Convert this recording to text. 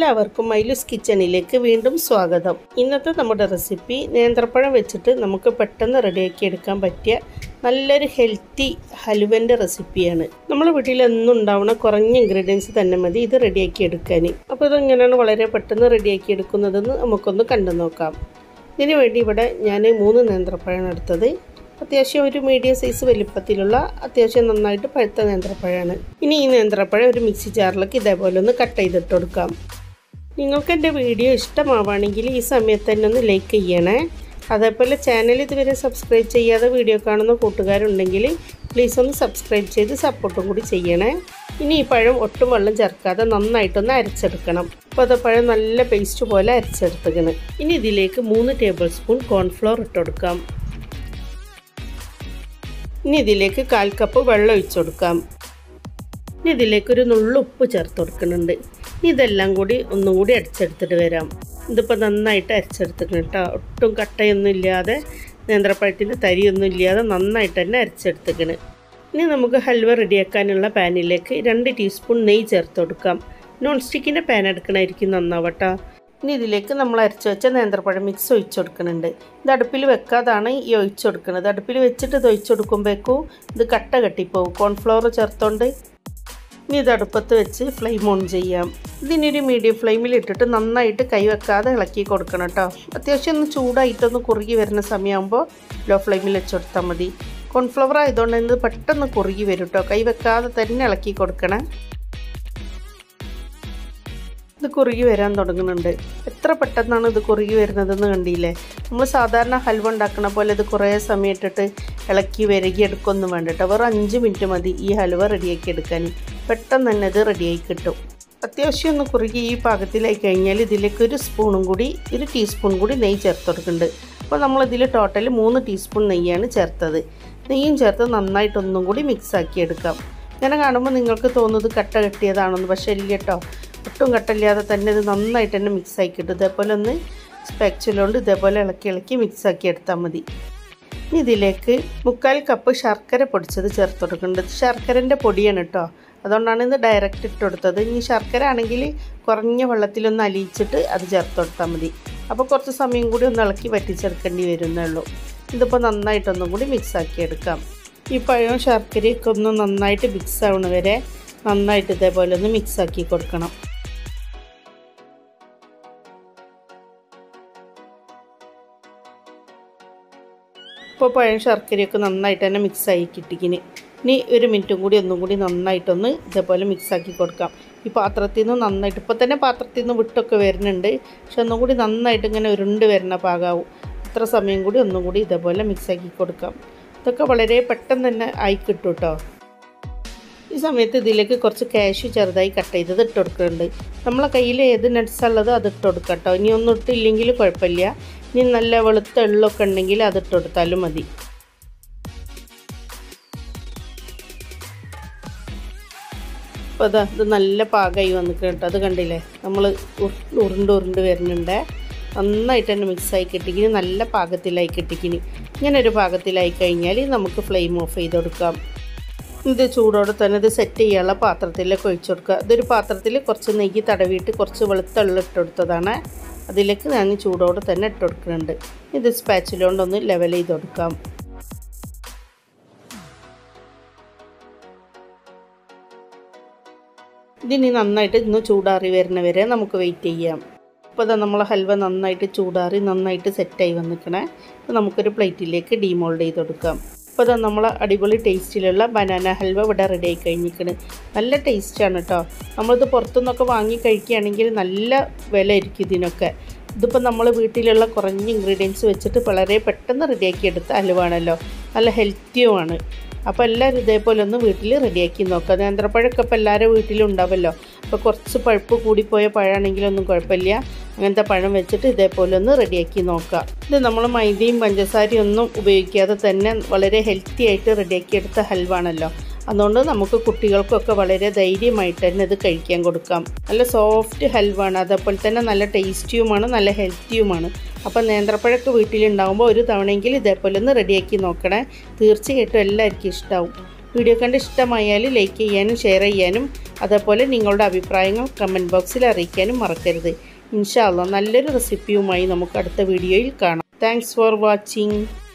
എല്ലാവർക്കും മൈലൂസ് കിച്ചണിലേക്ക് വീണ്ടും സ്വാഗതം. ഇന്നത്തെ നമ്മുടെ റെസിപ്പി നേന്ത്രപ്പഴം വെച്ചിട്ട് നമുക്ക് പെട്ടെന്ന് റെഡിയാക്കി എടുക്കാൻ പറ്റിയ നല്ലൊരു ഹെൽത്തി ഹലുവൻ്റെ റെസിപ്പിയാണ്. നമ്മുടെ വീട്ടിൽ എന്നും ഉണ്ടാവുന്ന കുറഞ്ഞ ഇൻഗ്രീഡിയൻസ് തന്നെ മതി ഇത് റെഡിയാക്കി എടുക്കാൻ. അപ്പോൾ ഇതെങ്ങനെയാണ് വളരെ പെട്ടെന്ന് റെഡിയാക്കി എടുക്കുന്നതെന്ന് നമുക്കൊന്ന് കണ്ടു നോക്കാം. ഇതിനു വേണ്ടി ഇവിടെ ഞാൻ 3 നേന്ത്രപ്പഴമാണ് എടുത്തത്. അത്യാവശ്യം ഒരു മീഡിയം സൈസ് വലിപ്പത്തിലുള്ള അത്യാവശ്യം നന്നായിട്ട് പഴുത്ത നേന്ത്രപ്പഴമാണ്. ഇനി ഈ നേന്ത്രപ്പഴം ഒരു മിക്സി ജാറിലേക്ക് ഇതേപോലെ ഒന്ന് കട്ട് ചെയ്തിട്ട് കൊടുക്കാം. നിങ്ങൾക്ക് എൻ്റെ വീഡിയോ ഇഷ്ടമാവുകയാണെങ്കിൽ ഈ സമയത്ത് തന്നെ ഒന്ന് ലൈക്ക് ചെയ്യണേ. അതേപോലെ ചാനൽ ഇതുവരെ സബ്സ്ക്രൈബ് ചെയ്യാതെ വീഡിയോ കാണുന്ന കൂട്ടുകാരുണ്ടെങ്കിൽ പ്ലീസ് ഒന്ന് സബ്സ്ക്രൈബ് ചെയ്ത് സപ്പോർട്ടും കൂടി ചെയ്യണേ. ഇനി ഈ പഴം ഒട്ടും വെള്ളം ചേർക്കാതെ നന്നായിട്ടൊന്ന് അരച്ചെടുക്കണം. അപ്പോൾ അത് പഴം നല്ല പേസ്റ്റ് പോലെ അരച്ചെടുത്തേക്കണം. ഇനി ഇതിലേക്ക് 3 ടേബിൾ സ്പൂൺ കോൺഫ്ലോർ ഇട്ട് കൊടുക്കാം. ഇനി ഇതിലേക്ക് 1/4 കപ്പ് വെള്ളം ഒഴിച്ചു കൊടുക്കാം. ഇനി ഇതിലേക്ക് ഒരു നുള്ളു ഉപ്പ് ചേർത്ത് കൊടുക്കുന്നുണ്ട്. ഇതെല്ലാം കൂടി ഒന്നും കൂടി അരച്ചെടുത്തിട്ട് വരാം. ഇതിപ്പോൾ നന്നായിട്ട് അരച്ചെടുത്തിട്ടുണ്ട് കേട്ടോ. ഒട്ടും കട്ടയൊന്നും ഇല്ലാതെ നേന്ത്രപ്പഴത്തിൻ്റെ തരിയൊന്നും ഇല്ലാതെ നന്നായിട്ട് തന്നെ അരച്ചെടുത്തിക്കണം. ഇനി നമുക്ക് ഹൽവ റെഡിയാക്കാനുള്ള പാനിലേക്ക് 2 ടീസ്പൂൺ നെയ്യ് ചേർത്ത് കൊടുക്കാം. നോൺ സ്റ്റിക്കിൻ്റെ പാൻ എടുക്കണമായിരിക്കും നന്നാവട്ടോ. ഇനി ഇതിലേക്ക് നമ്മൾ അരച്ച് വെച്ച നേന്ത്രപ്പഴം മിക്സ് ഒഴിച്ചു കൊടുക്കുന്നുണ്ട്. ഇത് അടുപ്പിൽ വെക്കാതാണ് ഈ ഒഴിച്ചു കൊടുക്കുന്നത്. അടുപ്പിൽ വെച്ചിട്ട് ഇത് ഒഴിച്ചു കൊടുക്കുമ്പോഴേക്കും ഇത് കട്ട കെട്ടിപ്പോവും കോൺഫ്ലവർ ചേർത്തോണ്ട്. ഇനി ഇത് അടുപ്പത്ത് വെച്ച് ഫ്ലെയിം ഓൺ ചെയ്യാം. ഇതിനൊരു മീഡിയം ഫ്ലെയിമിൽ ഇട്ടിട്ട് നന്നായിട്ട് കൈ വെക്കാതെ ഇളക്കി കൊടുക്കണം കേട്ടോ. അത്യാവശ്യം ഒന്ന് ചൂടായിട്ടൊന്ന് കുറുകി വരുന്ന സമയമാകുമ്പോൾ ലോ ഫ്ലെയിമിൽ വെച്ച് കൊടുത്താൽ മതി. കോൺഫ്ലവർ ആയതുകൊണ്ട് ഇത് പെട്ടെന്ന് കുറുകി വരും കേട്ടോ. കൈ വെക്കാതെ തന്നെ ഇളക്കി കൊടുക്കണം. ഇത് കുറുകി വരാൻ തുടങ്ങുന്നുണ്ട്. എത്ര പെട്ടെന്നാണ് ഇത് കുറുകി വരുന്നതെന്ന് കണ്ടില്ലേ. നമ്മൾ സാധാരണ ഹൽവ ഉണ്ടാക്കുന്ന പോലെ ഇത് കുറേ സമയം ഇട്ടിട്ട് ഇളക്കി വരകി എടുക്കൊന്നും വേണ്ട കേട്ടോ. വെറും 5 മിനിറ്റ് മതി ഈ ഹൽവ റെഡിയാക്കി എടുക്കാൻ. പെട്ടെന്ന് തന്നെ ഇത് റെഡിയായി കിട്ടും. അത്യാവശ്യം ഒന്ന് കുറുകി ഈ പാകത്തിലായി കഴിഞ്ഞാൽ ഇതിലേക്ക് ഒരു ടീസ്പൂൺ കൂടി നെയ്യ് ചേർത്ത് കൊടുക്കുന്നുണ്ട്. അപ്പോൾ നമ്മളിതിൽ ടോട്ടൽ 3 ടീസ്പൂൺ നെയ്യാണ് ചേർത്തത്. നെയ്യും ചേർത്ത് നന്നായിട്ടൊന്നും കൂടി മിക്സാക്കി എടുക്കാം. ഇങ്ങനെ കാണുമ്പോൾ നിങ്ങൾക്ക് തോന്നുന്നത് കട്ട കെട്ടിയതാണെന്ന്, പക്ഷേ ഇല്ല കേട്ടോ. ഒട്ടും കട്ടില്ലാതെ തന്നെ ഇത് നന്നായിട്ട് തന്നെ മിക്സാക്കി കിട്ടും. ഇതേപോലെ ഒന്ന് സ്പാച്ചുലോണ്ട് ഇതേപോലെ ഇളക്കി മിക്സാക്കി എടുത്താൽ മതി. ഇനി ഇതിലേക്ക് 1/4 കപ്പ് ശർക്കര പൊടിച്ചത് ചേർത്ത് കൊടുക്കുന്നുണ്ട്. ശർക്കരൻ്റെ പൊടിയാണ് കേട്ടോ, അതുകൊണ്ടാണ് ഇത് ഡയറക്റ്റ് ഇട്ട് കൊടുത്തത്. ഇനി ശർക്കര ആണെങ്കിൽ കുറഞ്ഞ വെള്ളത്തിലൊന്ന് അലിയിച്ചിട്ട് അത് ചേർത്ത് കൊടുത്താൽ മതി. അപ്പോൾ കുറച്ച് സമയം കൂടി ഒന്ന് ഇളക്കി വറ്റിച്ചെടുക്കേണ്ടി വരുന്നേ ഉള്ളൂ. ഇതിപ്പോൾ നന്നായിട്ടൊന്നും കൂടി മിക്സാക്കി എടുക്കാം. ഈ പഴവും ശർക്കരയൊക്കെ ഒന്ന് നന്നായിട്ട് മിക്സ് ആവണ വരെ നന്നായിട്ട് ഇതേപോലെ ഒന്ന് മിക്സാക്കി കൊടുക്കണം. ഇപ്പോൾ പഴം ശർക്കരയൊക്കെ നന്നായിട്ട് തന്നെ മിക്സായി കിട്ടിക്കിന്. ഇനി 1 മിനിറ്റും കൂടി ഒന്നും കൂടി നന്നായിട്ടൊന്ന് ഇതേപോലെ മിക്സാക്കി കൊടുക്കാം. ഈ പാത്രത്തിൽ നിന്ന് നന്നായിട്ട് ഇപ്പോൾ തന്നെ പാത്രത്തിൽ നിന്ന് വിട്ടൊക്കെ വരുന്നുണ്ട്, പക്ഷെ ഒന്നും കൂടി നന്നായിട്ട് ഇങ്ങനെ ഉരുണ്ട് വരുന്ന പാകാവും. അത്ര സമയം കൂടി ഒന്നും കൂടി ഇതേപോലെ മിക്സാക്കി കൊടുക്കാം. ഇതൊക്കെ വളരെ പെട്ടെന്ന് തന്നെ ആയി കിട്ടും കേട്ടോ. ഈ സമയത്ത് ഇതിലേക്ക് കുറച്ച് കാഷ്യൂ ചെറുതായി കട്ട് ചെയ്തത് ഇട്ട് കൊടുക്കുന്നുണ്ട്. നമ്മളെ കയ്യിൽ ഏത് നട്ട്സ് ഉള്ളത് അത് ഇട്ട് കൊടുക്കാം കേട്ടോ. ഇനി ഒന്നും ഇട്ടില്ലെങ്കിൽ കുഴപ്പമില്ല. ഇനി നല്ല വെളുത്ത എള്ളൊക്കെ ഉണ്ടെങ്കിൽ അത് ഇട്ട് കൊടുത്താലും മതി. അപ്പോൾ ഇത് നല്ല പാകമായി വന്നിട്ട് കേട്ടോ. അത് കണ്ടില്ലേ, നമ്മൾ ഉരുണ്ട് വരുന്നുണ്ട്. നന്നായിട്ട് തന്നെ മിക്സായി കിട്ടിക്കിന്, നല്ല പാകത്തിലായി കിട്ടിക്കിന്. ഇങ്ങനെ ഒരു പാകത്തിലായി കഴിഞ്ഞാൽ നമുക്ക് ഫ്ലെയിം ഓഫ് ചെയ്ത് കൊടുക്കാം. ഇത് ചൂടോടെ തന്നെ ഇത് സെറ്റ് ചെയ്യാനുള്ള പാത്രത്തിലേക്ക് ഒഴിച്ചു കൊടുക്കുക. ഇതൊരു പാത്രത്തിൽ കുറച്ച് നെയ്യ് തടവിയിട്ട് കുറച്ച് വെളുത്ത എള്ള് ഇട്ട് കൊടുത്തതാണ്. അതിലേക്ക് ഞാൻ ചൂടോടെ തന്നെ ഇട്ട് കൊടുക്കുന്നുണ്ട്. ഇത് സ്പാച്ചിലുകൊണ്ടൊന്ന് ലെവൽ ചെയ്ത് കൊടുക്കാം. ഇതിനി നന്നായിട്ട് ഇന്ന് ചൂടാറി വരുന്ന വരെ നമുക്ക് വെയിറ്റ് ചെയ്യാം. അപ്പോൾ അത് നമ്മളെ ഹൽവ നന്നായിട്ട് ചൂടാറി നന്നായിട്ട് സെറ്റായി വന്നിക്കണേ. അപ്പോൾ നമുക്കൊരു പ്ലേറ്റിലേക്ക് ഡീമോൾഡ് ചെയ്ത് കൊടുക്കാം. അപ്പോൾ അത് നമ്മളെ അടിപൊളി ടേസ്റ്റിലുള്ള ബനാന ഹൽവ ഇവിടെ റെഡി ആയി കഴിഞ്ഞിരിക്കണ്. നല്ല ടേസ്റ്റാണ് കേട്ടോ. നമ്മളിത് പുറത്തുനിന്നൊക്കെ വാങ്ങി കഴിക്കുകയാണെങ്കിൽ നല്ല വില ആയിരിക്കും ഇതിനൊക്കെ. ഇതിപ്പോൾ നമ്മൾ വീട്ടിലുള്ള കുറഞ്ഞ ഇൻഗ്രീഡിയൻസ് വെച്ചിട്ട് വളരെ പെട്ടെന്ന് റെഡിയാക്കി എടുത്ത ഹൽവാണല്ലോ, നല്ല ഹെൽത്തിയുമാണ്. അപ്പോൾ എല്ലാവരും ഇതേപോലെ ഒന്ന് വീട്ടിൽ റെഡിയാക്കി നോക്കുക. നേന്ത്രപ്പഴമൊക്കെ ഇപ്പോൾ എല്ലാവരും വീട്ടിലും ഉണ്ടാവുമല്ലോ. അപ്പോൾ കുറച്ച് പഴുപ്പ് കൂടിപ്പോയ പഴമാണെങ്കിലൊന്നും കുഴപ്പമില്ല. അങ്ങനത്തെ പഴം വെച്ചിട്ട് ഇതേപോലെ ഒന്ന് റെഡിയാക്കി നോക്കുക. ഇത് നമ്മൾ മൈദയും പഞ്ചസാരയും ഒന്നും ഉപയോഗിക്കാതെ തന്നെ വളരെ ഹെൽത്തി ആയിട്ട് റെഡിയാക്കി എടുത്ത ഹൽവാണല്ലോ. അതുകൊണ്ട് നമുക്ക് കുട്ടികൾക്കൊക്കെ വളരെ ധൈര്യമായിട്ട് തന്നെ ഇത് കഴിക്കാൻ കൊടുക്കാം. നല്ല സോഫ്റ്റ് ഹൽവാണ്, അതേപോലെ തന്നെ നല്ല ടേസ്റ്റിയുമാണ്, നല്ല ഹെൽത്തിയുമാണ്. അപ്പോൾ നേന്ത്രപ്പഴമൊക്കെ വീട്ടിലുണ്ടാകുമ്പോൾ ഒരു തവണയെങ്കിലും ഇതേപോലെ ഒന്ന് റെഡിയാക്കി നോക്കണേ. തീർച്ചയായിട്ടും എല്ലാവർക്കും ഇഷ്ടമാവും. വീഡിയോ കണ്ട് ഇഷ്ടമായാൽ ലൈക്ക് ചെയ്യാനും ഷെയർ ചെയ്യാനും അതേപോലെ നിങ്ങളുടെ അഭിപ്രായങ്ങൾ കമൻറ്റ് ബോക്സിൽ അറിയിക്കാനും മറക്കരുത്. ഇൻഷാ അല്ലാഹ് നല്ലൊരു റെസിപ്പിയുമായി നമുക്ക് അടുത്ത വീഡിയോയിൽ കാണാം. Thanks for watching.